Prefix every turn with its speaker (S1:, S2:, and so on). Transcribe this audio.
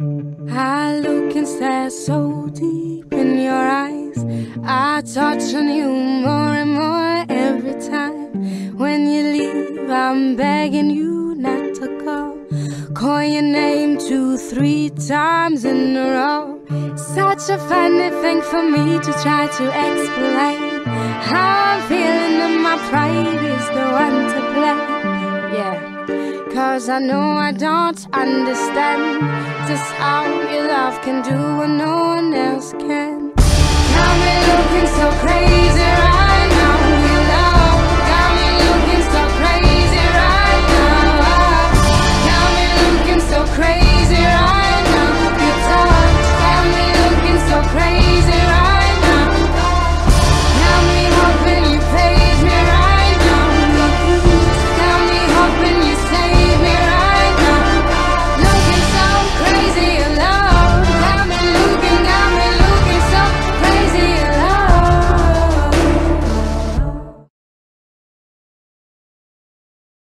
S1: I look and stare so deep in your eyes. I touch on you more and more every time. When you leave, I'm begging you not to go. Call your name 2, 3 times in a row. Such a funny thing for me to try to explain how I'm feeling, and my pride is the one to blame. Yeah. 'Cause I know I don't understand just how your love can do what no one else can. Got me looking so crazy.